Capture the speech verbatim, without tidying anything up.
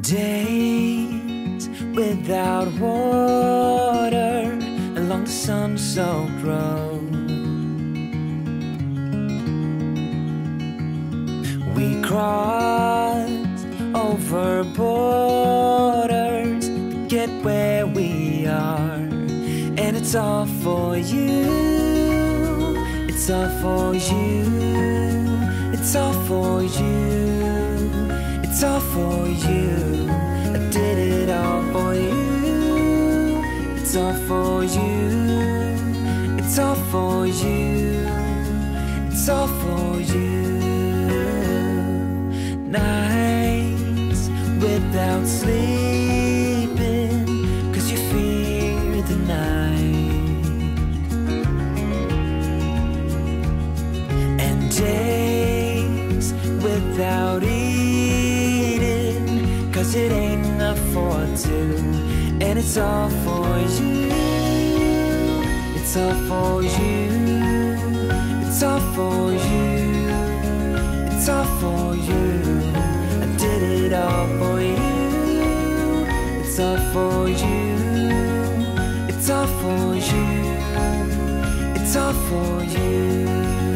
Days without water along the sun-soaked road. We crossed over borders to get where we are, and it's all for you. It's all for you. It's all for you. It's all for you. I did it all for you. It's all for you. It's all for you. It's all for you. Nights without sleeping 'cause you fear the night, and days without eating 'cause it ain't enough for two, and it's all for you. It's all for you. It's all for you. It's all for you. I did it all for you. It's all for you. It's all for you. It's all for you.